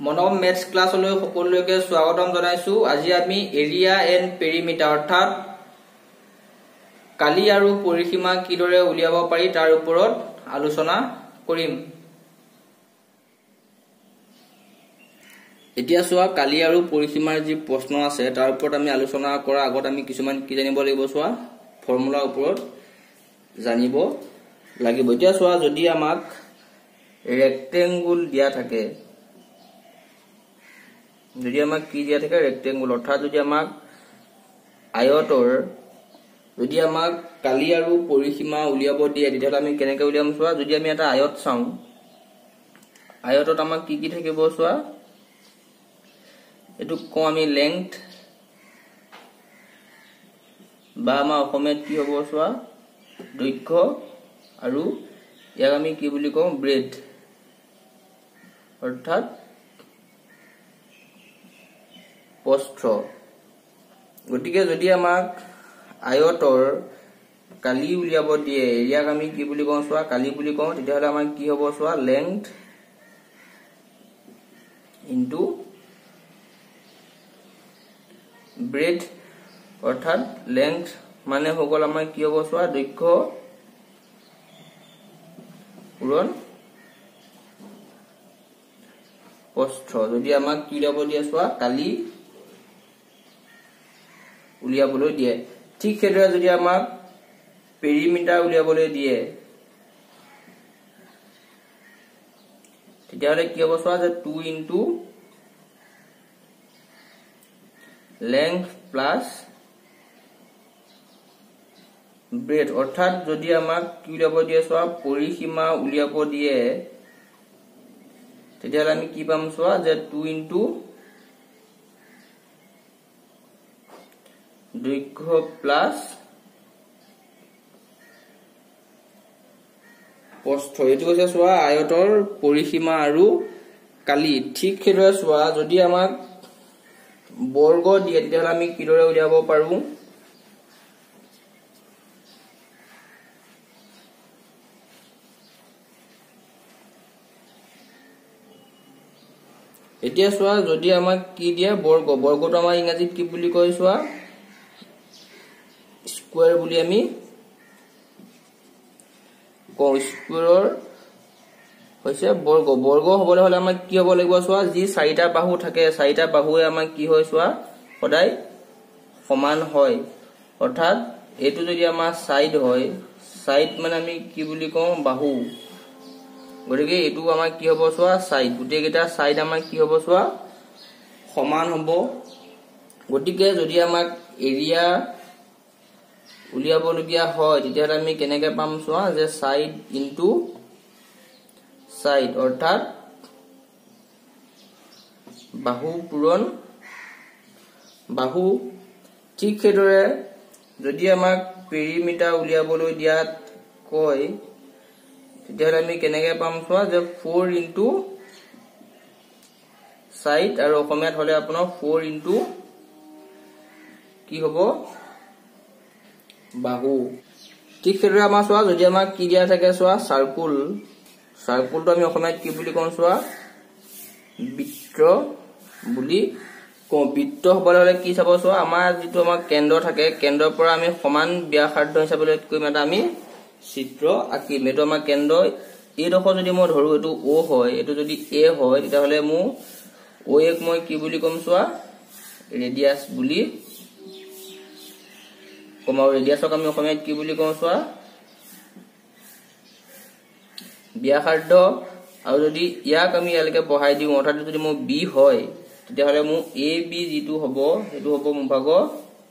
মনম maths ক্লাছলৈ সকলোকে স্বাগতম জনাইছো। আজি আমি এৰিয়া এণ্ড পেৰিমিটাৰ অৰ্থাৎ কালি আৰু পৰিসীমা কিদৰে উলিয়াব পাৰি তাৰ ওপৰত আলোচনা কৰিম। এতিয়া চোৱা, কালি আৰু পৰিসীমাৰ যি প্ৰশ্ন আছে তাৰ ওপৰত আমি আলোচনা কৰাৰ আগত আমি কিছুমান কি জানিব লাগিব, চোৱা ফৰ্মুলাৰ ওপৰত জানিব লাগিব। এতিয়া চোৱা, যদি আমাক ৰেক্টেংগুল দিয়া থাকে, যদি আমাক কি দিয়া থাকে ৰেক্টেংগুল, অৰ্থাৎ যদি আমাক আয়তৰ যদি আমাক কালি আৰু পৰিসীমা উলিয়াব দিয়ে তেতিয়াহ'লে আমি কেনেকৈ উলিয়াম চোৱা। যদি আমি এটা আয়ত চাওঁ, আয়তত আমাক কি কি থাকিব চোৱা, এইটো কওঁ আমি লেংথ, বা আমাৰ অসমীয়াত কি হ'ব চোৱা দৈৰ্ঘ্য, আৰু ইয়াক আমি কি বুলি কওঁ ব্ৰেড, অৰ্থাৎ প্ৰস্থ। গতিকে যদি আমাক আয়তৰ কালি উলিয়াব দিয়ে, ইয়াক আমি কি বুলি কওঁ চোৱা কালি বুলি কওঁ, তেতিয়াহ'লে আমাৰ কি হ'ব চোৱা লেংথ ইনটু ব্ৰেড, অৰ্থাৎ লেংথ মানে হৈ গ'ল আমাৰ কি হ'ব চোৱা দৈৰ্ঘ্য পূৰণ প্ৰস্থ। যদি আমাক কি উলিয়াব দিয়ে চোৱা কালি উলিয়াবলৈ দিয়ে। ঠিক সেইদৰে যদি আমাক পেৰিমিটাৰ উলিয়াবলৈ দিয়ে তেতিয়াহ'লে কি হ'ব চোৱা যে 2 ইনটু লেংথ প্লাছ ব্ৰেড, অৰ্থাৎ যদি আমাক কি উলিয়াব দিয়ে চোৱা পৰিসীমা উলিয়াব দিয়ে তেতিয়াহ'লে আমি কি পাম চোৱা যে 2 ইনটু দৈৰ্ঘ্য প্লাছ প্ৰস্থ। এইটো হৈছে চোৱা আয়তৰ পৰিসীমা আৰু কালি। ঠিক সেইদৰে চোৱা, যদি আমাক বৰ্গ দিয়ে তেতিয়াহ'লে আমি কিদৰে উলিয়াব পাৰো। এতিয়া চোৱা, যদি আমাক কি দিয়ে বৰ্গ, বৰ্গটো আমাৰ ইংৰাজীত কি বুলি কয় চোৱা স্কুৱেৰ বুলি আমি কওঁ। স্কুৱেৰৰ হৈছে বৰ্গ। বৰ্গ হ'বলৈ হ'লে আমাক কি হ'ব লাগিব চোৱা, যি চাৰিটা বাহু থাকে চাৰিটা বাহুৱে আমাক কি হয় চোৱা সদায় সমান হয়, অৰ্থাৎ এইটো যদি আমাৰ চাইড হয়, চাইড মানে আমি কি বুলি কওঁ বাহু, গতিকে এইটো আমাৰ কি হ'ব চোৱা চাইড, গোটেইকেইটা চাইড আমাৰ কি হ'ব চোৱা সমান হ'ব। গতিকে যদি আমাক এৰিয়া উলিয়াবলগীয়া হয় তেতিয়াহ'লে আমি কেনেকে পাম চোৱা যে চাইড ইনটু চাইড, অৰ্থাৎ বাহু পূৰণ বাহু। ঠিক সেইদৰে যদি আমাক পেৰিমিটাৰ উলিয়াবলৈ দিয়াত কয় তেতিয়াহ'লে আমি কেনেকে পাম চোৱা যে 4 ইনটু চাইড, আৰু অসমীয়াত হ'লে আপোনাৰ 4 ইনটু কি হ'ব বাহু। ঠিক সেইদৰে আমাৰ চোৱা, যদি আমাক কি দিয়া থাকে চোৱা চাৰ্কুল, চাৰ্কুলটো আমি অসমীয়াত কি বুলি কওঁ চোৱা বৃত্ত বুলি কওঁ। বৃত্ত হ'বলৈ হ'লে কি চাব চোৱা, আমাৰ যিটো আমাৰ কেন্দ্ৰ থাকে কেন্দ্ৰৰ পৰা আমি সমান ব্যাসাৰ্ধ হিচাপে কৰিম এটা আমি চিত্ৰ আঁকিম। এইটো আমাৰ কেন্দ্ৰ, এইডোখৰ যদি মই ধৰো এইটো O হয়, এইটো যদি A হয় তেতিয়াহ'লে মোৰ O এক মই কি বুলি ক'ম চোৱা ৰেডিয়াছ বুলি কম, আৰু ৰেডিয়াছক আমি অসমীয়াত কি বুলি কওঁ চোৱা ব্যাসাৰ্ধ। আৰু যদি ইয়াক আমি ইয়ালৈকে বঢ়াই দিওঁ, অৰ্থাৎ যদি মোৰ B হয় তেতিয়াহ'লে মোৰ AB যিটো হ'ব সেইটো হ'ব মোৰ ভাগৰ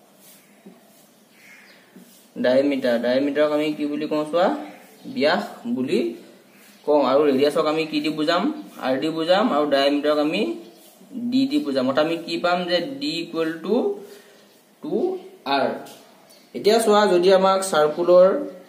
ডায়মিটাৰ। ডায়মিটাৰক আমি কি বুলি কওঁ চোৱা ব্যাস বুলি কওঁ, আৰু ৰেডিয়াছক আমি কি দি বুজাম R দি বুজাম, আৰু ডায়মিটাৰক আমি D দি বুজাম, অৰ্থাৎ আমি কি পাম যে D ইকুৱেল টু 2R। এতিয়া চোৱা, যদি আমাক চাৰ্কুলৰ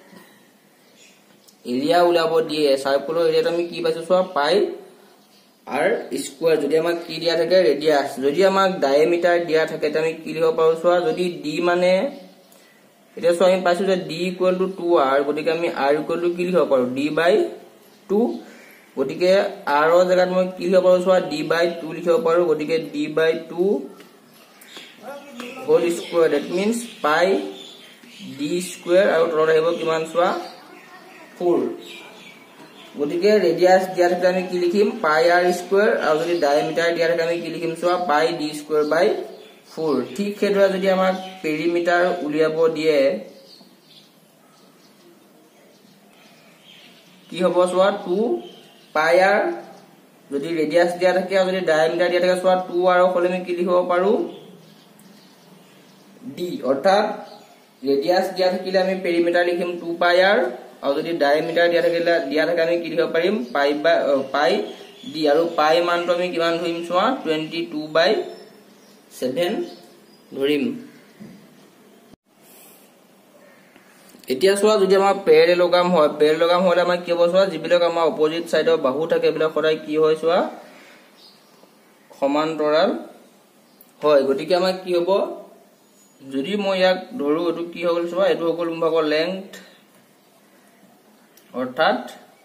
এৰিয়া উলিয়াব দিয়ে, চাৰ্কুলৰ এৰিয়াটো আমি কি পাইছো চোৱা পাই R স্কুৱেৰ। যদি আমাক কি দিয়া থাকে ৰেডিয়াছ, যদি আমাক ডায়েমিটাৰ দিয়া থাকে তেতিয়া আমি কি লিখিব পাৰো চোৱা, যদি D মানে এতিয়া চোৱা আমি পাইছো যে D ইকুৱেল টু 2R, গতিকে আমি R ইকুৱেল টু কি লিখিব পাৰো D বাই 2। গতিকে r ৰ জায়গাত মই কি লিখিব পাৰো সোয়া d/2 লিখিব পাৰো গতিকে d/2 whole square that means pi d square আৰু তলত আহিব কিমান সোয়া 4 গতিকে ৰেডিয়াস দিয়া থাকে আমি কি লিখিম pi r square আৰু যদি ডায়ামিটাৰ দিয়া থাকে আমি কি লিখিম সোয়া pi d square by 4 ঠিক হেদৰা যদি আমাক পেৰিমিটাৰ উলিয়াব দিয়ে কি হ'ব সোয়া 2 pi r যদি ৰেডিয়াস দিয়া থাকে আৰু যদি ডায়ামিটাৰ দিয়া থাকে সোয়া 2 r হলে আমি কি লিখিব পাৰো d অৰ্থাৎ ৰেডিয়াস দিয়া থাকিলে আমি পেৰিমিটাৰ লিখিম 2 pi r আৰু যদি ডায়ামিটাৰ দিয়া থাকে আমি কি লিখিব পাৰিম pi d আৰু pi মানটো আমি কিমান ধৰিম সোয়া 22/7 ধৰিম এতিয়া সোয়া যদি আমাৰ পেৰেলেলোগ্ৰাম হলে আমাৰ কি হ'ব সোয়া যিবিলাক আমাৰ অপোজিট সাইডৰ বাহু থাকে এবিলাক সদায় কি হয় সোয়া সমান্তৰাল হয় গতিকে আমাৰ কি হ'ব যদি মই ইয়াক ধৰো এটো কি হ'ল সোয়া এটো হল ভাগৰ লেংথ অৰ্থাৎ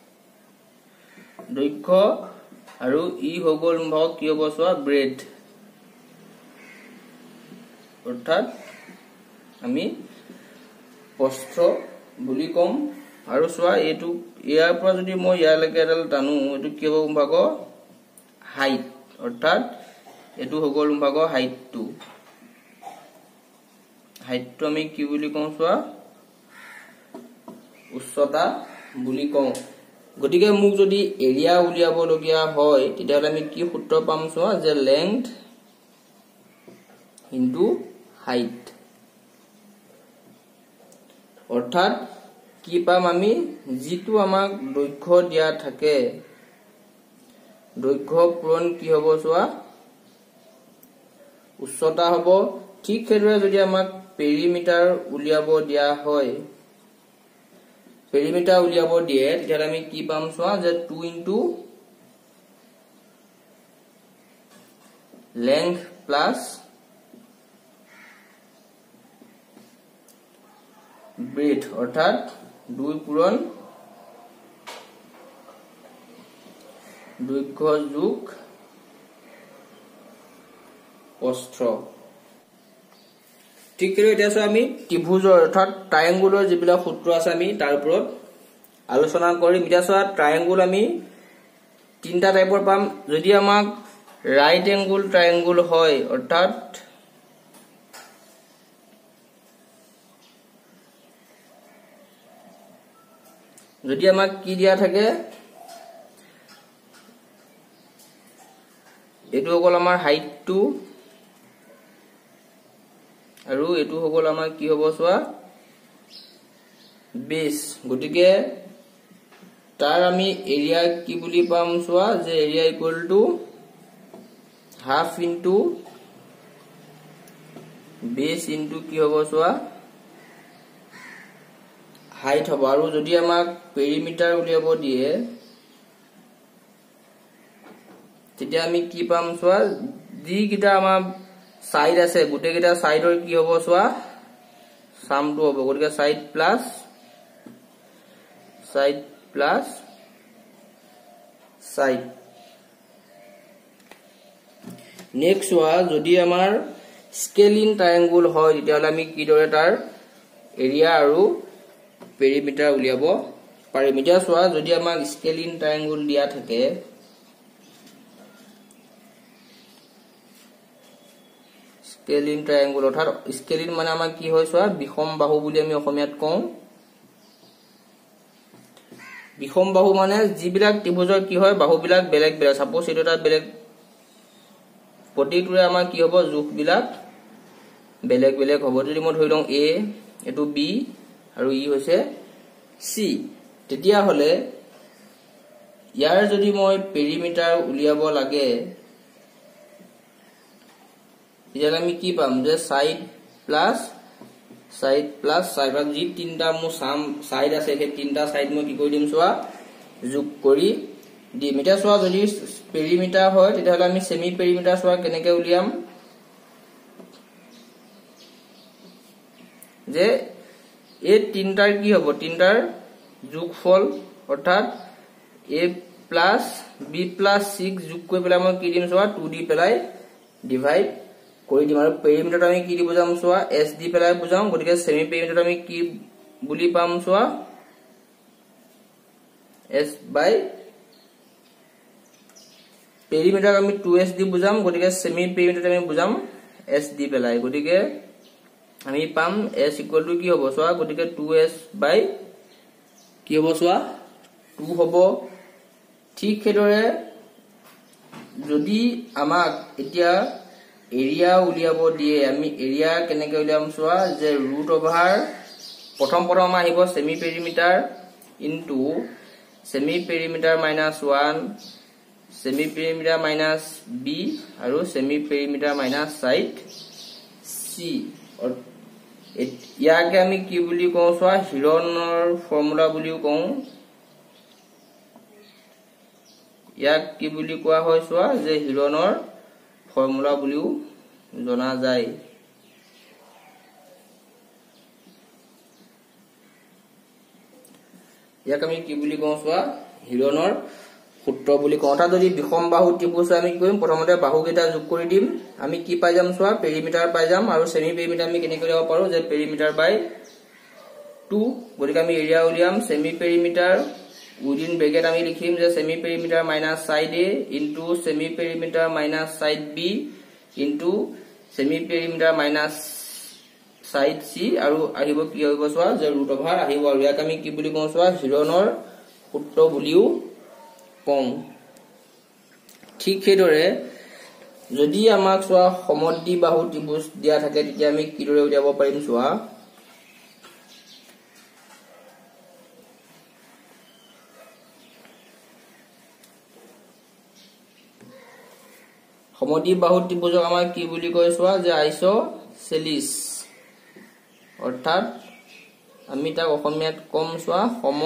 দৈৰ্ঘ্য আৰু ই হগল ভাগ কি হ'ব সোয়া ব্ৰেড অৰ্থাৎ আমি প্ৰস্থ বুলি কম আৰু সোয়া এটো ইয়াৰ পৰা যদি মই ইয়ালৈকে এডাল টানো এটো কি হ'ব ভাগ হাইট অৰ্থাৎ এটো হগল ভাগ হাইটটো আমি কি বুলি কম সোয়া উচ্চতা বুলি কওঁ গতিকে মোক যদি এৰিয়া উলিয়াব লগিয়া হয় তেতিয়া আমি কি সূত্ৰ পাম সোয়া যে লেংথ ইনটু হাইট অৰ্থাৎ কি পাম আমি যিটো আমাক দৈৰ্ঘ্য দিয়া থাকে দৈৰ্ঘ্য পূৰণ কি হ'ব সোয়া উচ্চতা হ'ব ঠিক হেদৰে যদি আমাক পেৰিমিটাৰ উলিয়াব দিয়া হয় পেৰিমিটাৰ উলিয়াব দিয়ে তেতিয়া আমি কি পাম সোয়া যে 2 ইনটু length plus breadth অৰ্থাৎ 2 পূৰণ দৈৰ্ঘ্য যোগ প্ৰস্থ ঠিক কৰি এতিয়া আমি ত্ৰিভুজৰ অৰ্থাৎ ট্ৰায়াঙ্গুলৰ যিবিলাক সূত্ৰ আছে আমি তাৰ ওপৰত আলোচনা কৰিম এতিয়া ট্ৰায়াঙ্গুল আমি তিনটা টাইপৰ পাম যদি আমাক ৰাইট এংগুল ট্ৰায়াঙ্গুল হয় অৰ্থাৎ যদি আমাক কি দিয়া থাকে এটো হল আমাৰ হাইটটো আৰু এটো হগল আমাৰ কি হ'ব সোয়া বেস গতিকে তাৰ আমি এৰিয়া কি বুলি পাম সোয়া যে area equal to half into base into কি হ'ব সোয়া হাইট হ'ব আৰু যদি আমাক পেৰিমিটাৰ উলিয়াব দিয়ে তেতিয়া আমি কি পাম সোয়া যি কিটা আমাৰ সাইড আছে গুটে কিটা সাইডৰ কি হ'ব সোয়া সামটো হ'ব গতিকে সাইড প্লাস সাইড নেক্সট সোয়া যদি আমাৰ স্কেলিং ট্ৰায়াঙ্গুল হয় তেতিয়া আমি কি দৰে তাৰ এৰিয়া আৰু পেৰিমিটাৰ উলিয়াব পাৰিম এতিয়া সোয়া যদি আমাক স্কেলিং ট্ৰায়াঙ্গুল দিয়া থাকে স্কেলিং ট্ৰায়াঙ্গুল অৰ্থাৎ স্কেলিং মানে আমাৰ কি হয় সোয়া বিষম বাহু বুলি আমি অসমীয়াত কওঁ বিষম বাহু মানে যিবিলাক ত্ৰিভুজৰ কি হয় বাহুবিলাক বেলেগ বেলেগ সাপোজ এটা বেলেগ প্ৰতিটোৰে আমাৰ কি হ'ব জোখবিলাক বেলেগ বেলেগ হ'ব যদি মই ধৰি লওঁ a এটো b আৰু ই হৈছে c তেতিয়া হলে ইয়াৰ যদি মই পেৰিমিটাৰ উলিয়াব লাগে তেতিয়া আমি কি পাম যে সাইড প্লাস সাইড যি তিনটা মু সাম সাইড আছে সেই তিনটা সাইড মই কি কৰি দিম সোয়া যোগ কৰি দিম এটা সোয়া যদি পেৰিমিটাৰ হয় তেতিয়া হলে আমি সেমি পেৰিমিটাৰ সোয়া কেনেকে উলিয়াম যে এই তিনটাৰ কি হ'ব তিনটাৰ যোগফল অৰ্থাৎ a plus 6 যোগ কৰি পেলাই মই কি দিম চোৱা 2 দি পেলাই ডিভাইড কৰি দিম আৰু পেৰিমিটাৰত আমি কি দি বুজাম চোৱা s দি পেলাই বুজাম গতিকে সেমি পেৰিমিটাৰত আমি কি বুলি পাম চোৱা s by পেৰিমিটাৰ আমি 2s দি বুজাম গতিকে সেমি পেৰিমিটাৰত আমি বুজাম s দি পেলাই গতিকে আমি পাম s ইকুৱেল টু কি হ'ব চোৱা গতিকে 2s by কি হ'ব চোৱা 2 হ'ব ঠিক হেদৰে যদি আমাক এতিয়া এৰিয়া উলিয়াব দিয়ে আমি এৰিয়া কেনেকৈ উলিয়াম চোৱা যে ৰুট ওভাৰ প্ৰথম আমাৰ আহিব semi perimeter into semi perimeter minus 1 semi perimeter minus b আৰু semi perimeter minus side c ইয়াকে আমি কি বুলি কওঁ চোৱা হিৰনৰ ফৰ্মুলা বুলিও কওঁ ইয়াক কি বুলি কোৱা হয় চোৱা যে হিৰনৰ ফৰ্মুলা বুলিও জনা যায় ইয়াক আমি কি বুলি কওঁ চোৱা হিৰনৰ সূত্ৰ বুলি কওঁ অৰ্থাৎ যদি বিষম বাহু ত্ৰিভুজ আমি কি কৰিম প্ৰথমতে বাহু কেইটা যোগ কৰি দিম আমি কি পাই যাম চোৱা পেৰিমিটাৰ পাই যাম আৰু সেমি পেৰিমিটাৰ আমি কেনেকৈ উলিয়াব পাৰো যে পেৰিমিটাৰ বাই 2 গতিকে আমি এৰিয়া উলিয়াম সেমি পেৰিমিটাৰ উইদিন ব্ৰেকেট আমি লিখিম যে semi perimeter minus side a into semi perimeter minus side b into semi perimeter minus side c আৰু আহিব কি হ'ব চোৱা যে ৰুট ওভাৰ আহিব আৰু ইয়াক আমি কি বুলি কওঁ চোৱা হিৰনৰ সূত্ৰ বুলিও কম ঠিক হেদৰে যদি আমাক চোৱা সমদ্বি বাহু ত্ৰিভুজ দিয়া থাকে তেতিয়া আমি কি দৰে উলিয়াব পাৰিম চোৱা সমদ্বি বাহু ত্ৰিভুজক আমাৰ কি বুলি কয় চোৱা যে আইসোসেলিস অৰ্থাৎ আমি তাক অসমীয়াত কম চোৱা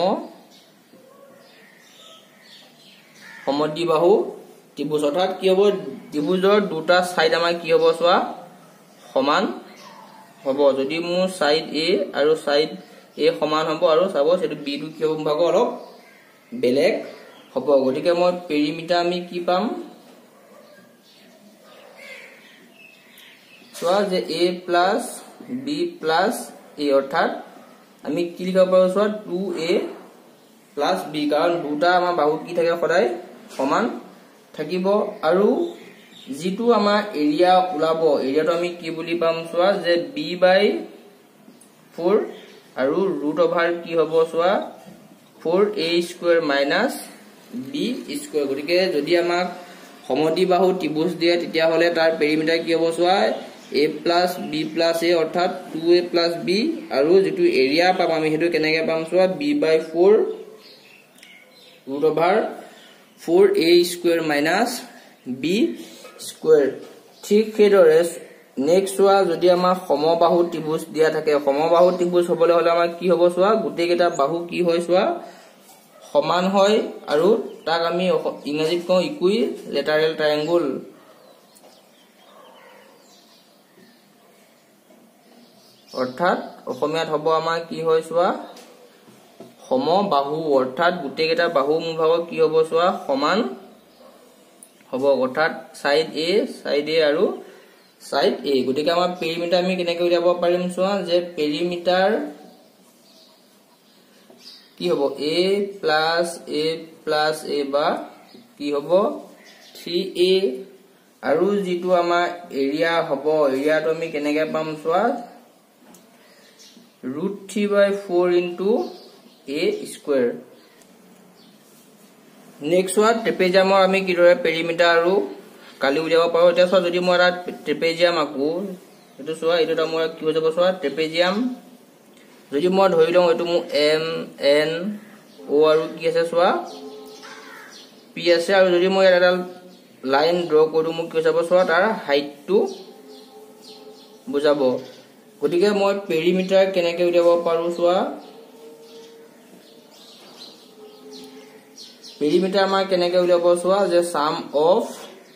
সমদ্বি বাহু ত্ৰিভুজ অৰ্থাৎ কি হ'ব ত্ৰিভুজৰ দুটা সাইড আমাৰ কি হ'ব চোৱা সমান হ'ব যদি মোৰ সাইড a আৰু সাইড a সমান হ'ব আৰু চাব সেটো b টু কি হ'ব ভাগ অলপ বেলেগ হ'ব গতিকে মই পেৰিমিটাৰ আমি কি পাম চোৱা যে a plus b plus a অৰ্থাৎ আমি কি লিখিব পাৰো চোৱা 2a plus b কাৰণ দুটা আমাৰ বাহু কি থাকে সদায় সমান থাকিব আৰু যেটো আমাৰ এৰিয়া উলাব এৰিয়াটো আমি কি বুলি পাম চোৱা যে b by 4 আৰু ৰুট ওভাৰ কি হ'ব চোৱা 4a square minus b square গতিকে যদি আমাক সমদ্বি বাহু ত্ৰিভুজ দিয়ে তেতিয়া হলে তাৰ পেৰিমিটাৰ কি হ'ব চোৱা a plus b plus a অৰ্থাৎ 2a plus b আৰু যেটো এৰিয়া পাম আমি হেতু কেনেকৈ পাম চোৱা b by 4 root over 4a square minus b square ঠিক হেদৰে নেক্সট চোৱা যদি আমাৰ সমবাহু ত্ৰিভুজ দিয়া থাকে সমবাহু ত্ৰিভুজ হ'বলৈ হলে আমাৰ কি হ'ব চোৱা গুটেই কেইটা বাহু কি হয় চোৱা সমান হয় আৰু তাক আমি ইংৰাজীত কওঁ ইকুইলেটাৰেল ট্ৰায়াঙ্গল অৰ্থাৎ অসমীয়াত হ'ব আমাৰ কি হয় চোৱা সমবাহু অৰ্থাৎ গুটেই কেইটা বাহু মুভাগ কি হ'ব চোৱা সমান হ'ব অৰ্থাৎ সাইড a আৰু সাইড a গতিকে আমাৰ পেৰিমিটাৰ আমি কেনেকৈ উলিয়াব পাৰিম চোৱা যে পেৰিমিটাৰ কি হ'ব a plus a বা কি হ'ব 3a আৰু যেটো আমাৰ এৰিয়া হ'ব এৰিয়াটো আমি কেনেকৈ পাম চোৱা √3/4 into a square next one trapezium আমি কি দৰে পেৰিমিটাৰ আৰু কালি উলিয়াব পাৰো এটা চোৱা যদি মই এটা ট্ৰেপেজিয়াম আকো এটো চোৱা এটো মোৰ কি হৈ যাব চোৱা ট্ৰেপেজিয়াম যদি মই ধৰি লওঁ এটো মোৰ m n o আৰু কি আছে চোৱা p আছে আৰু যদি মই এটা লাইন ড্ৰ কৰো মোক কি হৈ যাব চোৱা তাৰ হাইটটো বুজাব গতিকে মই পেৰিমিটাৰ কেনেকৈ উলিয়াব পাৰো চোৱা পেৰিমিটাৰ আমাৰ কেনেকৈ উলিয়াব চোৱা যে sum of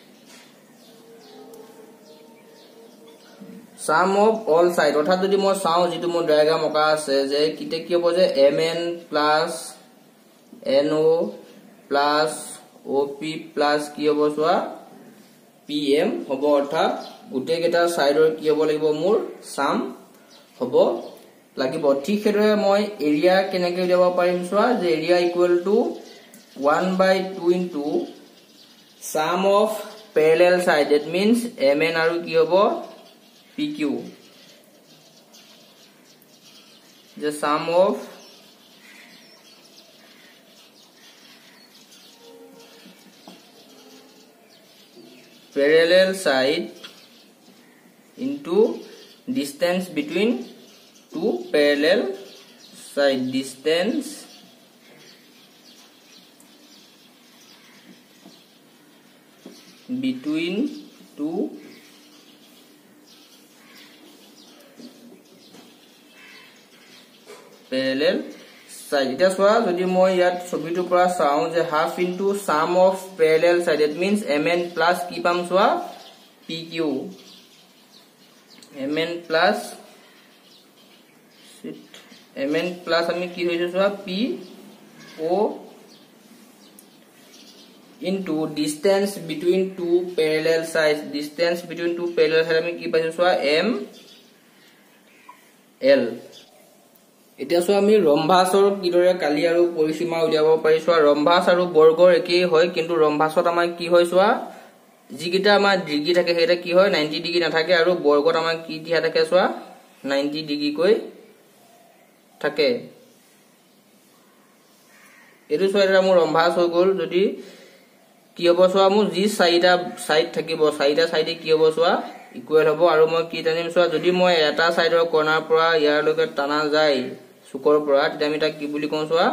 all side অৰ্থাৎ যদি মই চাও যেটো মোৰ ডায়াগ্ৰাম অকা আছে যে কিতে কি হ'ব যে mn plus no plus OP plus কি হ'ব সোয়া PM হ'ব অৰ্থাৎ গুটে কেটা সাইডৰ কি হ'ব লাগিব মোৰ সাম হ'ব লাগিব ঠিক হেৰে মই এৰিয়া কেনেকৈ উলিয়াব পাৰিম সোয়া যে area equal to 1/2 into sum of parallel side that means MN আৰু কি হ'ব PQ the sum of parallel side into distance between two parallel side distance between two parallel side এটা সোয়া যদি মই ইয়াত ছবিটো পৰা চাও যে half into sum of parallel side that means MN plus কি পাম সোয়া PQ MN plus আমি কি হইছে সোয়া PO into distance between two parallel sides distance between two parallel sides আমি কি পাইছো সোয়া ML এতিয়া সো আমি ৰম্ভাসৰ কিদৰে কালি আৰু পৰিসীমা উলিয়াব পাৰিছো ৰম্ভাস আৰু বৰ্গৰ একেই হয় কিন্তু ৰম্ভাসত আমাৰ কি হয় সোয়া যিকিটা আমাৰ ডিগ্ৰী থাকে হেটা কি হয় 90 ডিগ্ৰী নাথাকে আৰু বৰ্গত আমাৰ কি দিয়া থাকে সোয়া 90 ডিগ্ৰী কৈ থাকে এটো সোয়া মোৰ ৰম্ভাস হৈ গল যদি কি হ'ব সোয়া মোৰ যি চাৰিটা সাইড থাকিব চাৰিটা সাইডে কি হ'ব সোয়া ইকুৱেল হ'ব আৰু মই কি জানিম সোয়া যদি মই এটা সাইডৰ কৰ্ণাৰ পৰা ইয়াৰ লগে টানা যায় সুকৰ পৰা তেতিয়া আমি তাক কি বুলি কওঁ সোয়া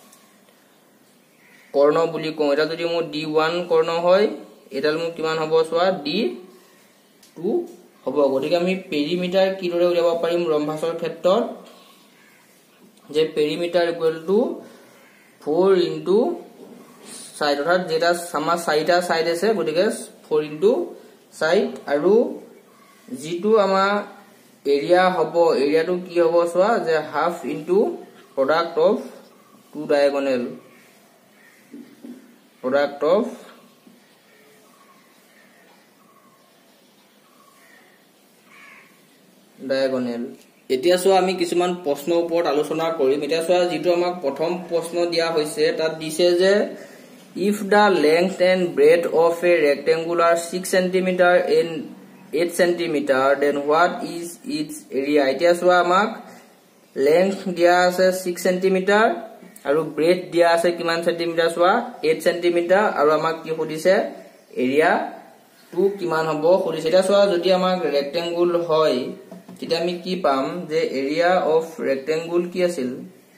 কৰ্ণ বুলি কওঁ এটা যদি মোৰ D1 কৰ্ণ হয় এডাল মোৰ কিমান হ'ব সোয়া D2 হ'ব গতিকে আমি পেৰিমিটাৰ কিদৰে উলিয়াব পাৰিম ৰম্ভাসৰ ক্ষেত্ৰত যে perimeter equal to 4 into side অৰ্থাৎ যেটা আমাৰ চাৰিটা সাইড আছে গতিকে 4 ইনটু সাইড আৰু জিটু আমাৰ এৰিয়া হ'ব এৰিয়াটো কি হ'ব সোয়া যে half into product of two diagonal product of diagonal এতিয়া সো আমি কিছুমান প্ৰশ্ন ওপৰত আলোচনা কৰিম এতিয়া সো যেটো আমাক প্ৰথম প্ৰশ্ন দিয়া হৈছে তাত দিছে যে if the length and breadth of a rectangular 6 cm and 8 cm then what is its area এতিয়া সো আমাক length দিয়া আছে 6 cm আৰু breadth দিয়া আছে কিমান সেন্টিমিটাৰ সোয়া 8 সেন্টিমিটাৰ আৰু আমাক কি খুদিছে এৰিয়া 2 কিমান হ'ব খুদিছে এটা সোয়া যদি আমাক ৰেক্টেংগুল হয় তেতিয়া আমি কি পাম যে এৰিয়া অফ ৰেক্টেংগুল কি আছিল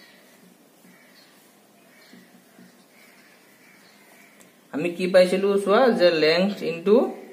আমি কি পাইছিলো সোয়া যে length into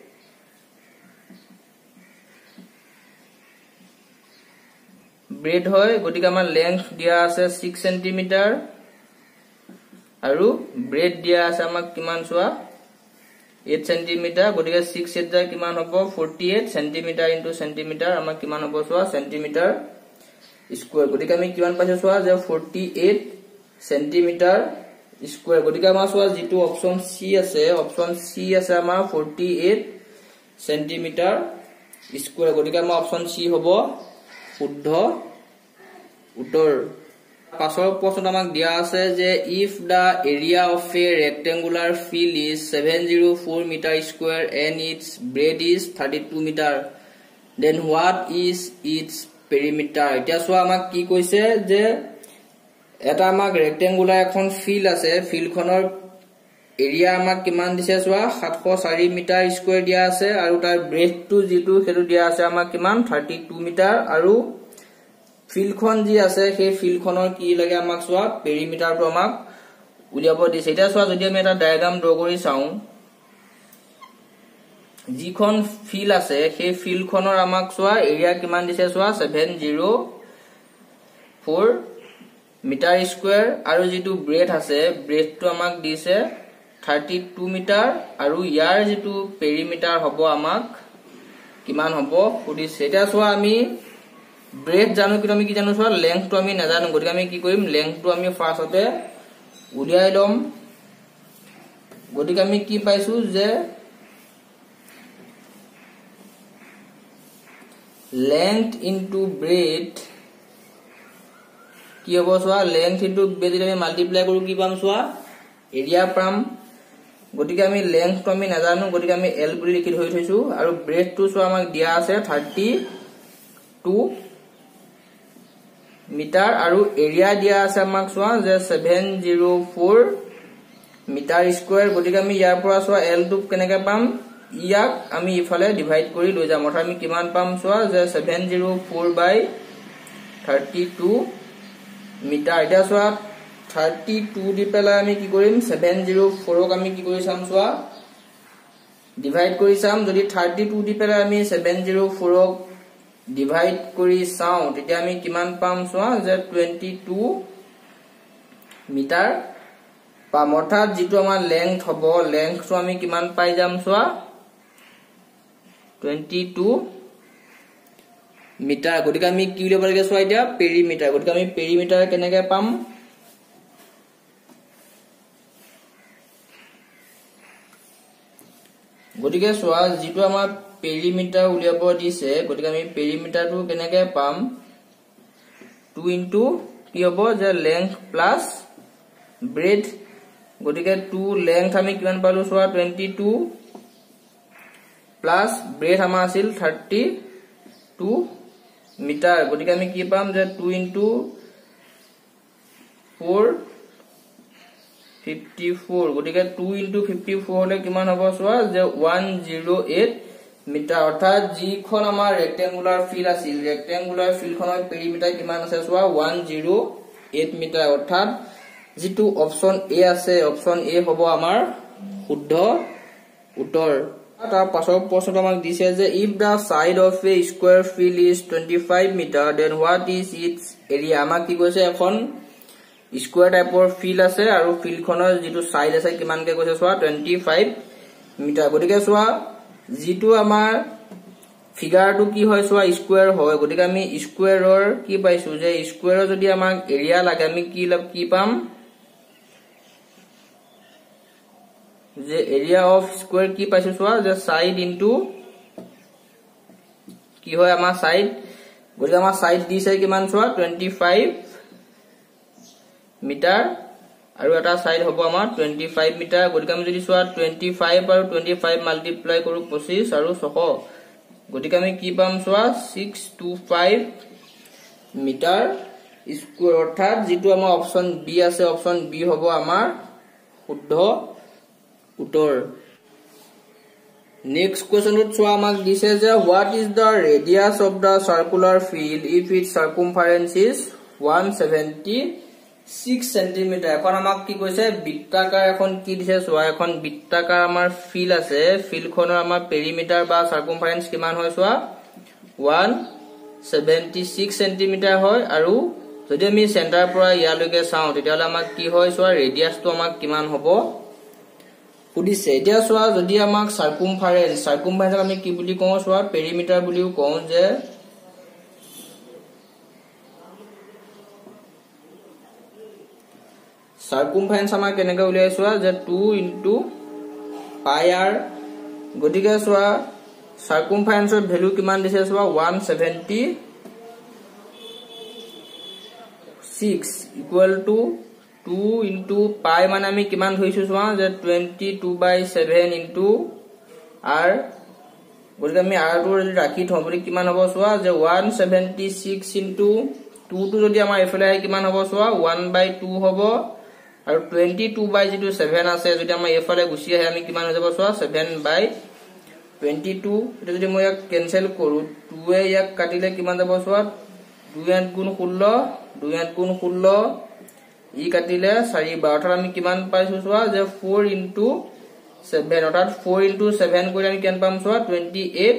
breadth হয় গতিকে আমাৰ length দিয়া আছে 6 সেন্টিমিটাৰ আৰু breadth দিয়া আছে আমাক কিমান সোয়া 8 সেন্টিমিটাৰ গতিকে 6 এট যায় কিমান হ'ব 48 সেন্টিমিটাৰ ইনটু সেন্টিমিটাৰ আমাক কিমান হ'ব সোয়া সেন্টিমিটাৰ স্কয়াৰ গতিকে আমি কিমান পাইছো সোয়া যে 48 সেন্টিমিটাৰ স্কয়াৰ গতিকে আমাৰ সোয়া যেটো অপচন সি আছে আমাৰ 48 সেন্টিমিটাৰ স্কয়াৰ গতিকে আমাৰ অপচন সি হ'ব শুদ্ধ উত্তৰ পাছৰ প্ৰশ্ন আমাক দিয়া আছে যে if the area of a rectangular field is 704 meter square and its breadth is 32 meter then what is its perimeter এতিয়া সো আমাক কি কৈছে যে এটা আমাক ৰেক্টেংগুলাৰ এখন ফিল্ড আছে ফিল্ডখনৰ এৰিয়া আমাক কিমান দিছে সোয়া 704 মিটাৰ স্কয়াৰ দিয়া আছে আৰু তাৰ ব্ৰেথটো যেটো হেতু দিয়া আছে আমাক কিমান 32 মিটাৰ আৰু ফিল্ডখন যি আছে সেই ফিল্ডখনৰ কি লাগে আমাক সোয়া পেৰিমিটাৰটো আমাক উলিয়াব দিছে এটা সোয়া যদি আমি এটা ডায়াগ্ৰাম ড্ৰ কৰি চাও যিখন ফিল্ড আছে সেই ফিল্ডখনৰ আমাক সোয়া এৰিয়া কিমান দিছে সোয়া 704 মিটাৰ স্কয়াৰ আৰু যেটো ব্ৰেথ আছে ব্ৰেথটো আমাক দিছে 32 মিটাৰ আৰু ইয়াৰ যেটো পেৰিমিটাৰ হ'ব আমাক কিমান হ'ব খুদিছে এটা সোয়া আমি ব্ৰেথ জানো কিন্তু আমি কি জানো সোয়া লেংথটো আমি নাজানো গতিকে আমি কি কৰিম লেংথটো আমি ফাৰ্স্টতে উলিয়াই লম গতিকে আমি কি পাইছো যে length into breadth কি হ'ব সোয়া length into breadth আমি মাল্টিপ্লাই কৰো কি পাম সোয়া এৰিয়া পাম গতিকে আমি length তো আমি নাজানো গতিকে আমি l বুলি লিখি ধৰি থৈছো আৰু breadth তো সোয়া আমাক দিয়া আছে 32 মিটাৰ আৰু এৰিয়া দিয়া আছে আমাক সোয়া যে 704 মিটাৰ স্কয়াৰ গতিকে আমি ইয়াৰ পৰা সোয়া l টো কেনেকৈ পাম ইয়াক আমি ইফালে ডিভাইড কৰি লৈ যাম অৰ্থাৎ আমি কিমান পাম সোয়া যে 704/32 মিটাৰ এটা সোয়া 32 দি পেলাই আমি কি কৰিম 704 ক আমি কি কৰি চাম সোয়া ডিভাইড কৰি চাম যদি 32 দি পেলাই আমি 704 ক ডিভাইড কৰি চাও তেতিয়া আমি কিমান পাম সোয়া যে 22 মিটাৰ পাম অৰ্থাৎ যেটো আমাৰ লেংথ হ'ব লেংথ তো আমি কিমান পাই যাম সোয়া 22 মিটাৰ গতিকে আমি কি উলিয়াব লাগে সোয়া এতিয়া পেৰিমিটাৰ গতিকে আমি পেৰিমিটাৰ কেনেকৈ পাম গতিকে সোয়া যেটো আমাৰ পেৰিমিটাৰ উলিয়াব দিছে গতিকে আমি পেৰিমিটাৰটো কেনেকৈ পাম 2 ইনটু কি হ'ব যে লেংথ প্লাস ব্ৰেডথ গতিকে 2 লেংথ আমি কিমান পালো সোয়া 22 প্লাস ব্ৰেডথ আমাৰ আছিল 32 মিটাৰ গতিকে আমি কি পাম যে 2 ইনটু 4 54 গতিকে 2 ইনটু 54 হলে কিমান হ'ব সোয়া যে 108 মিটাৰ অৰ্থাৎ যিখন আমাৰ ৰেক্টেঙ্গুলাৰ ফিল আছিল ৰেক্টেঙ্গুলাৰ ফিলখনৰ পেৰিমিটাৰ কিমান আছে সোয়া 108 মিটাৰ অৰ্থাৎ যেটো অপচন এ আছে অপচন এ হ'ব আমাৰ শুদ্ধ উত্তৰ তাৰ পাছৰ প্ৰশ্নটো আমাক দিছে যে if the side of a square field is 25 meter then what is its area আমাক কি কৈছে এখন স্কয়াৰ টাইপৰ ফিল আছে আৰু ফিলখনৰ যেটো সাইড আছে কিমানকে কৈছে সোয়া 25 মিটাৰ গতিকে সোয়া যেটো আমাৰ ফিগাৰটো কি হয় সোয়া স্কয়াৰ হয় গতিকে আমি স্কয়াৰৰ কি পাইছো যে স্কয়াৰৰ যদি আমাক এৰিয়া লাগে আমি কি পাম যে এৰিয়া অফ স্কয়াৰ কি পাইছো সোয়া যে সাইড ইনটু কি হয় আমাৰ সাইড গতিকে আমাৰ সাইড দিছে কিমান সোয়া 25 মিটাৰ আৰু এটা সাইড হ'ব আমাৰ 25 মিটাৰ গতিকে আমি যদি সোয়া 25 আৰু 25 মাল্টিপ্লাই কৰো 25 আৰু 600 গতিকে আমি কি পাম সোয়া 625 মিটাৰ স্কয়াৰ অৰ্থাৎ যেটো আমাৰ অপচন বি আছে অপচন বি হ'ব আমাৰ শুদ্ধ উত্তৰ নেক্সট কোৱেশ্চনত সোয়া আমাক দিছে যে what is the radius of the circular field if its circumference is 176 cm এখন আমাক কি কৈছে বৃত্তাকাৰ এখন কি দিছে সোয়া এখন বৃত্তাকাৰ আমাৰ ফিল আছে ফিলখনৰ আমাৰ পেৰিমিটাৰ বা সাৰ্কামফাৰেন্স কিমান হয় সোয়া 176 cm হয় আৰু যদি আমি সেন্টাৰ পৰা ইয়ালৈকে চাও তেতিয়ালে আমাক কি হয় সোয়া ৰেডিয়াসটো আমাক কিমান হ'ব সুধিছে এতিয়া সোয়া যদি আমাক সাৰ্কামফাৰেন্স আমি কি বুলি কওঁ সোয়া পেৰিমিটাৰ বুলিও কওঁ যে সাৰ্কামফাৰেন্স আমাৰ কেনেকৈ উলিয়াইছো যে 2 ইনটু পাই r গতিকে সোয়া সাৰ্কামফাৰেন্সৰ ভ্যালু কিমান দিছে সোয়া 176 ইকুৱেল টু 2 ইনটু পাই মানে আমি কিমান ধৰিছো সোয়া যে 22/7 ইনটু r গতিকে আমি r টো যদি ৰাখি থওঁ বুলি কিমান হ'ব সোয়া যে 176 ইনটু 2 টো যদি আমাৰ এফালে আহে কিমান হ'ব সোয়া 1/2 হ'ব আৰু 22/7 আছে যদি আমাৰ এফালে গুছি আহে আমি কিমান হৈ যাব সোয়া 7/22 এটা যদি মই ইয়াক কেনসেল কৰো 2 এ ইয়াক কাটিলে কিমান যাব সোয়া 2 গুণ 16 2 গুণ 16 ই কাটিলে 4 12 আমি কিমান পাইছো সোয়া যে 4 ইনটু 7 অৰ্থাৎ 4 ইনটু 7 কৰি আমি কিমান পাম সোয়া 28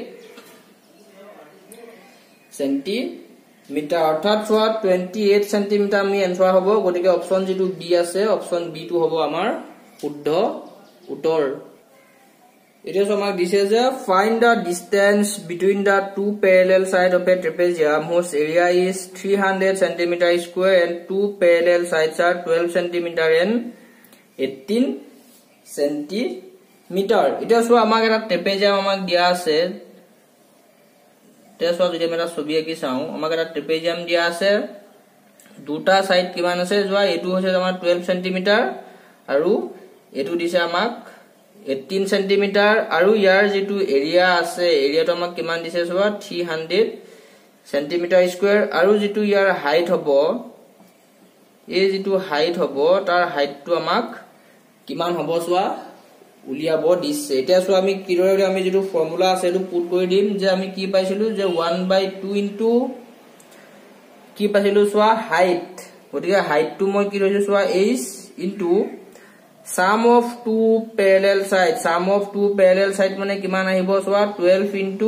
সেন্টিমিটাৰ অৰ্থাৎ সোয়া 28 সেন্টিমিটাৰ আমি এনসাৰ হ'ব গতিকে অপচন যেটো বি আছে অপচন বি টো হ'ব আমাৰ শুদ্ধ উত্তৰ এতিয়া আমাক দিছে যে find the distance between the two parallel sides of a trapezium whose area is 300 cm square and two parallel sides are 12 cm and 18 centimetre এটা সো আমাক এটা ট্রেপেজিয়াম আমাক দিয়া আছে তে সো যদি আমি এটা ছবি আঁকি চাও আমাক এটা ট্রেপেজিয়াম দিয়া আছে দুটা সাইড কিমান আছে যোৱা এটু হৈছে আমাৰ 12 সেন্টিমিটার আৰু এটু দিছে আমাক 18 সেন্টিমিটার আৰু ইয়াৰ যেটো এৰিয়া আছে এৰিয়াটো আমাক কিমান দিছে যোৱা 300 সেন্টিমিটার স্কয়ার আৰু যেটো ইয়াৰ হাইট হ'ব এই যেটো হাইট হ'ব তাৰ হাইটটো আমাক কিমান হ'ব যোৱা উলিয়াব দিছে এটা সো আমি কিদৰে আমি যেটো ফৰ্মুলা আছে এটো পুট কৰি দিম যে আমি কি পাইছিলো যে 1/2 ইনটু কি পাইছিলো সোয়া হাইট গটিকে হাইট টু মই কি লৈছো সোয়া h into sum of two parallel side মানে কিমান আহিব সোয়া 12 ইনটু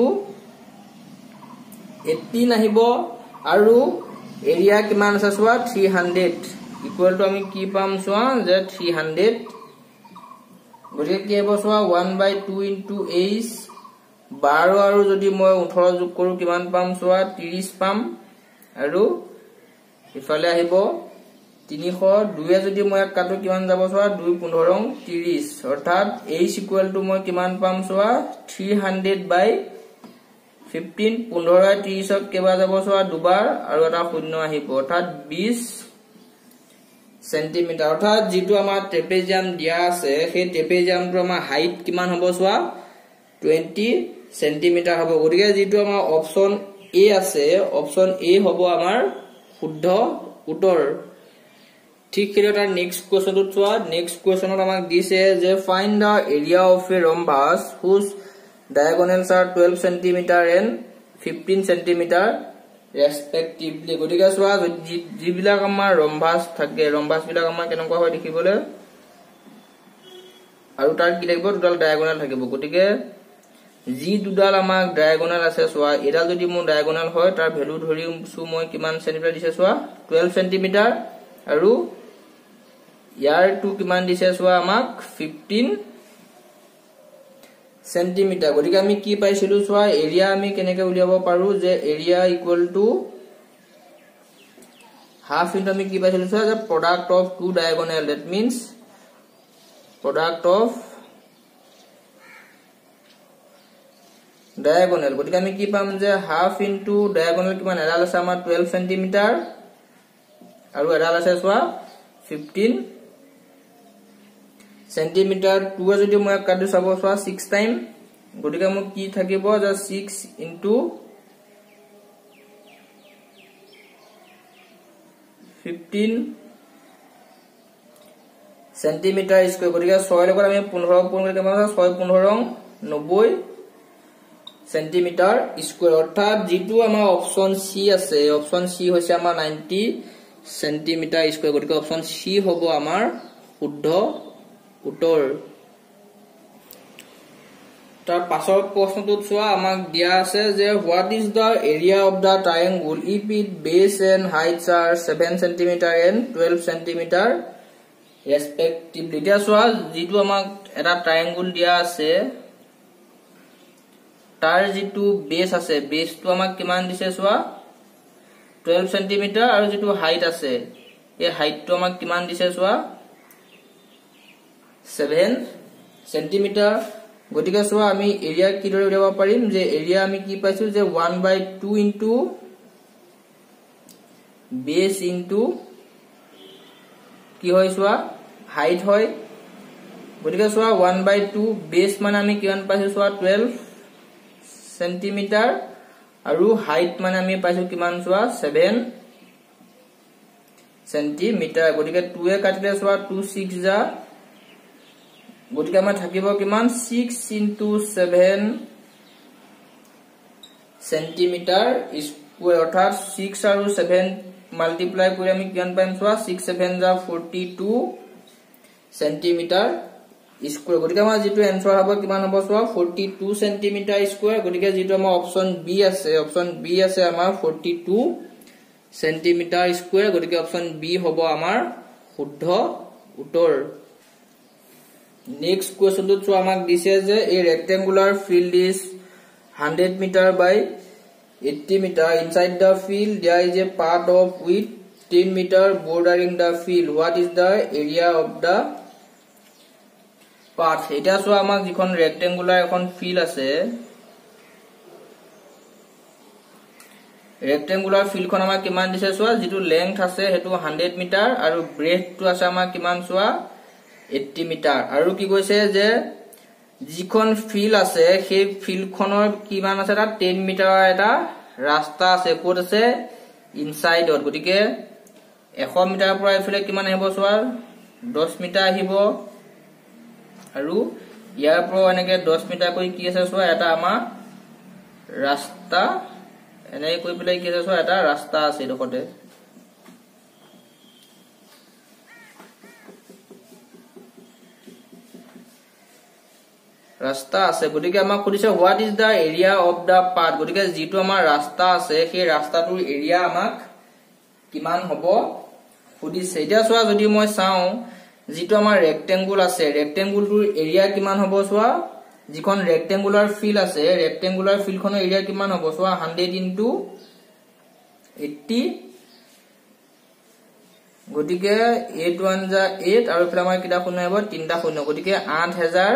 18 আহিব আৰু এৰিয়া কিমান আছে সোয়া 300 ইকুৱেল টু আমি কি পাম সোয়া যে 300 গটিকে কি হ'ব সোয়া 1/2 ইনটু h 12 আৰু যদি মই 18 যোগ কৰো কিমান পাম সোয়া 30 পাম আৰু ইফালে আহিব 300 দুয়ে যদি মই কাটো কিমান যাব সোৱা 2 15 30 অৰ্থাৎ h ইকুৱেল টু মই কিমান পাম সোৱা 300/15 15 30 কেবা যাব সোৱা দুবাৰ আৰু এটা শূন্য আহিব অৰ্থাৎ 20 সেন্টিমিটাৰ অৰ্থাৎ যেটো আমাৰ ট্ৰেপেজিয়াম দিয়া আছে সেই ট্ৰেপেজিয়ামটো আমাৰ হাইট কিমান হ'ব সোৱা 20 সেন্টিমিটাৰ হ'ব গতিকে যেটো আমাৰ অপচন A আছে অপচন A হ'ব আমাৰ শুদ্ধ উত্তৰ ঠিক কিৰটা নেক্সট কোৱেশ্চনটো চোৱা নেক্সট কোৱেশ্চনত আমাক দিছে যে find the area of a rhombus whose diagonals are 12 centimetre and 15 centimetre respectively গতিকে চোৱা যিবিলাক আমাৰ ৰম্বাস থাকে ৰম্বাস বিলাক আমাৰ কেনেকুৱা হয় দেখিবলৈ আৰু তাৰ কি লাগিব টোটাল ডায়াগোনাল থাকিব গতিকে জি দুডাল আমাক ডায়াগোনাল আছে সোয়া এডাল যদি মোৰ ডায়াগোনাল হয় তাৰ ভ্যালু ধৰিছো মই কিমান সেন্টিমিটাৰ দিছে সোয়া 12 সেন্টিমিটাৰ আৰু ইয়াৰ টু কিমান দিছে সোয়া আমাক 15 সেন্টিমিটাৰ গতিকে আমি কি পাইছিলো সোয়া এৰিয়া আমি কেনেকৈ উলিয়াব পাৰো যে area equal to half into আমি কি পাইছিলো সোয়া যে product of two diagonal that means product of diagonal গতিকে আমি কি পাম যে হাফ ইনটু diagonal কিমান এডাল আছে আমাৰ 12 সেন্টিমিটাৰ আৰু এডাল আছে সোৱা 15 সেন্টিমিটাৰ 2 যদি মই কাটো চাব সোৱা 6 টাইম গতিকে মোক কি থাকিব যে 6 ইনটু 15 সেন্টিমিটাৰ স্কয়াৰ গতিকে 6 লগত আমি 15 পূৰণ কৰি কিমান 6 15 90 সেন্টিমিটার স্কয়ার অর্থাৎ যেটো আমাৰ অপশন সি আছে অপশন সি হৈছে আমাৰ 90 সেন্টিমিটার স্কয়ার গতিকে অপশন সি হ'ব আমাৰ শুদ্ধ উত্তৰ তাৰ পাছৰ প্ৰশ্নটোত চোৱা আমাক দিয়া আছে যে what is the area of the triangle if it base and heights are 7 centimetre and 12 centimetre respectively দিয়া চোৱা যেটো আমাক এটা ট্ৰায়াঙ্গল দিয়া আছে তাৰ যেটো বেস আছে বেসটো আমাক কিমান দিছে সোৱা 12 সেন্টিমিটাৰ আৰু যেটো হাইট আছে এই হাইটটো আমাক কিমান দিছে সোৱা 7 সেন্টিমিটাৰ গতিকে সোৱা আমি এৰিয়া কি দৰে উলিয়াব পাৰিম যে এৰিয়া আমি কি পাইছো যে 1/2 ইনটু বেস ইনটু কি হয় সোৱা হাইট হয় গতিকে সোৱা 1/2 বেস মানে আমি কিমান পাইছো সোৱা 12 সেন্টিমিটার আৰু হাইট মানে আমি পাইছো কিমান সোৱা 7 সেন্টিমিটার গতিকে 2 এ কাটিলে সোৱা 2 6 যা গতিকে আমাৰ থাকিব কিমান 6 ইনটু 7 সেন্টিমিটার স্কয়ার অৰ্থাৎ 6 আৰু 7 মাল্টিপ্লাই কৰি আমি কিমান পাম সোৱা 6 7 যা 42 সেন্টিমিটার স্কয়ার গতিকে আমাৰ যেটো এনসাৰ হ'ব কিমান হ'ব সোৱা 42 সেন্টিমিটার স্কয়ার গতিকে যেটো আমাৰ অপচন বি আছে আমাৰ 42 সেন্টিমিটার স্কয়ার গতিকে অপচন বি হ'ব আমাৰ শুদ্ধ উত্তৰ নেক্সট কোৱেশ্চনটো চোৱা আমাক দিছে যে a rectangular field is 100 metre by 80 metre inside the field there is a part of with 10 metre bordering the field what is the area of the path এটা চোৱা আমাক যিখন ৰেক্টেঙ্গুলাৰ এখন ফিল আছে ৰেক্টেঙ্গুলাৰ ফিলখন আমাক কিমান দিছে চোৱা যেটো লেংথ আছে হেতু 100 মিটাৰ আৰু ব্ৰেথটো আছে আমাক কিমান চোৱা 80 মিটাৰ আৰু কি কৈছে যে যিখন ফিল আছে সেই ফিলখনৰ কিমান আছে এটা 10 মিটাৰৰ এটা ৰাস্তা আছে কোড আছে ইনসাইডত গটিকে 100 মিটাৰৰ পৰা ইফালে কিমান আহিব চোৱা 10 মিটাৰ আহিব আৰু ইয়াৰ পৰা এনেকে 10 মিটাৰ কৈ কি আছে চোৱা এটা আমাৰ ৰাস্তা এনে কৈ পেলাই কি আছে চোৱা এটা ৰাস্তা আছে দেখতে ৰাস্তা আছে গটিকে আমাক কৈছে what is the area of the path গটিকে যেটো আমাৰ ৰাস্তা আছে সেই ৰাস্তাটোৰ এৰিয়া আমাক কিমান হ'ব সুধিছে এতিয়া চোৱা যদি মই চাও যেটো আমাৰ ৰেক্টেঙ্গুল আছে ৰেক্টেঙ্গুলটোৰ এৰিয়া কিমান হ'ব চোৱা যিখন ৰেক্টেঙ্গুলাৰ ফিল আছে ৰেক্টেঙ্গুলাৰ ফিলখনৰ এৰিয়া কিমান হ'ব চোৱা 100 ইনটু 80 গটিকে 8 1 যা 8 আৰু ফিল আমাৰ কিটা শূন্য হ'ব 3টা শূন্য গটিকে 8000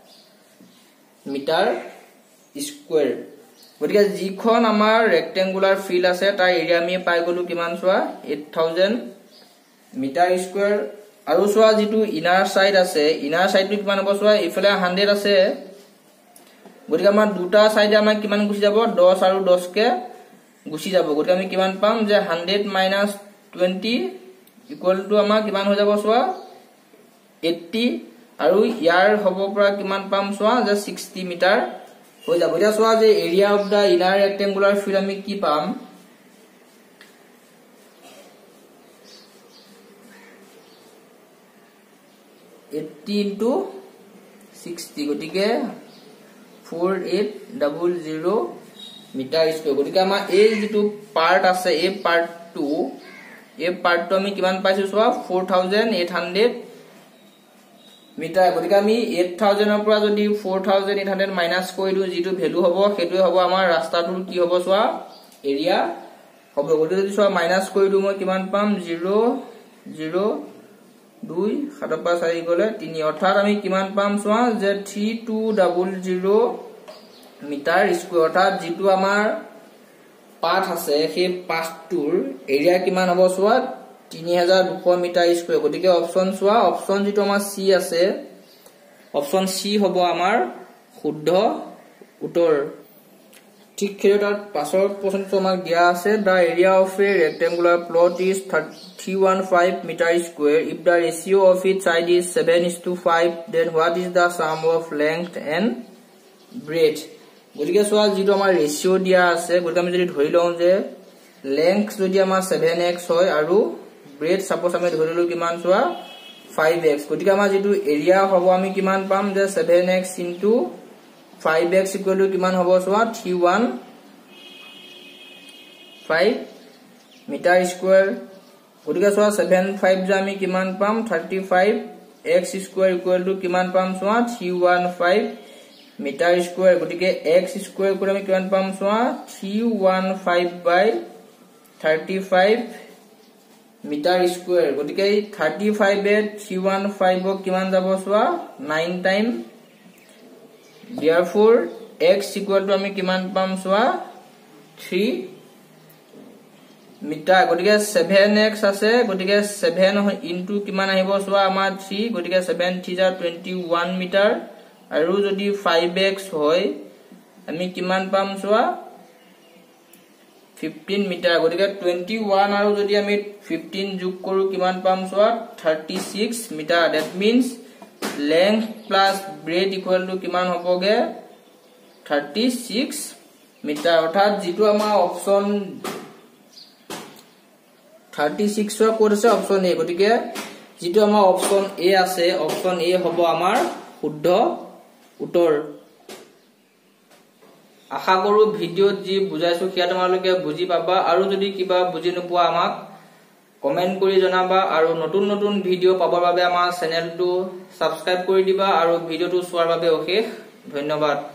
মিটাৰ স্কয়াৰ গটিকে যিখন আমাৰ ৰেক্টেঙ্গুলাৰ ফিল আছে তাৰ এৰিয়া আমি পাই গলো কিমান চোৱা 8000 মিটাৰ স্কয়াৰ আৰু চোৱা যেটো ইনাৰ সাইড আছে ইনাৰ সাইডটো কিমান হ'ব চোৱা ইফালে 100 আছে গটিকে আমাৰ দুটা সাইডে আমাৰ কিমান গুছি যাব 10 আৰু 10 কে গুছি যাব গটিকে আমি কিমান পাম যে 100 - 20 ইকুৱেল টু আমাৰ কিমান হৈ যাব চোৱা 80 আৰু ইয়াৰ হ'ব পৰা কিমান পাম চোৱা যে 60 মিটাৰ হৈ যাব এতিয়া চোৱা যে area of the inner rectangular field আমি কি পাম 80 into 60 গটিকে 4800 মিটাৰ স্কয়াৰ গটিকে আমাৰ এই যেটো পাৰ্ট আছে এই পাৰ্টটো আমি কিমান পাইছো চোৱা 4800 মিটাৰ গটিকে আমি 8000 ৰ পৰা যদি 4800 মাইনাস কৰি দিও যেটো ভ্যালু হ'ব হেতু হ'ব আমাৰ ৰাস্তাটোৰ কি হ'ব চোৱা এৰিয়া হ'ব গটিকে যদি চোৱা মাইনাস কৰি দিও মই কিমান পাম 0 0 2 7 পৰা 4 গলে 3 অৰ্থাৎ আমি কিমান পাম চোৱা যে 3200 মিটাৰ স্কয়াৰ অৰ্থাৎ যেটো আমাৰ পাথ আছে সেই পাথটোৰ এৰিয়া কিমান হ'ব চোৱা 3200 মিটাৰ স্কয়াৰ গটিকে অপচন চোৱা অপচন যেটো আমাৰ সি আছে অপচন সি হ'ব আমাৰ শুদ্ধ উত্তৰ ঠিক খেৰটাৰ পাছৰ প্ৰশ্নটো আমাক দিয়া আছে the area of a rectangular plot is 315 metre square if the ratio of it side is 7:5 then what is the sum of length and breadth গটিকে চোৱা যেটো আমাৰ ৰেশিও দিয়া আছে গটিকে আমি যদি ধৰি লওঁ যে লেংথ যদি আমাৰ 7x হয় আৰু breadth সাপোজ আমি ধৰিলো কিমান চোৱা 5x গটিকে আমাৰ যেটো এৰিয়া হ'ব আমি কিমান পাম যে 7x into 5x equal to কিমান হ'ব চোৱা 315 মিটাৰ স্কয়াৰ গটিকে চোৱা 75 যে আমি কিমান পাম 35x স্কয়াৰ equal to কিমান পাম চোৱা 315 মিটাৰ স্কয়াৰ গটিকে x স্কয়াৰ কৰি আমি কিমান পাম চোৱা 315/35 মিটাৰ স্কয়াৰ গটিকে 35 এ 315 ক কিমান যাব চোৱা 9 time therefore x equal to আমি কিমান পাম চোৱা 3 মিটাৰ গটিকে 7x আছে গটিকে 7 ইনটু কিমান আহিব চোৱা আমাৰ 3 গটিকে 7 3 যা 21 মিটাৰ আৰু যদি 5x হয় আমি কিমান পাম চোৱা 15 মিটাৰ গটিকে 21 আৰু যদি আমি 15 যোগ কৰো কিমান পাম চোৱা 36 metre that means length plus breadth equal to কিমান হ'বগে 36 মিটাৰ অৰ্থাৎ যেটো আমাৰ অপচন 36 ৰ কোড আছে অপচন এ গটিকে যেটো আমাৰ অপচন এ আছে অপচন এ হ'ব আমাৰ শুদ্ধ উত্তৰ আশা কৰো ভিডিওত যি বুজাইছো কিয়া তোমালোকে বুজি পাবা আৰু যদি কিবা বুজি নোপোৱা আমাক কমেন্ট কৰি জনাবা আৰু নতুন নতুন ভিডিও পাবৰ বাবে আমাৰ চেনেলটো সাবস্ক্ৰাইব কৰি দিবা আৰু ভিডিওটো চোৱাৰ বাবে অশেষ ধন্যবাদ।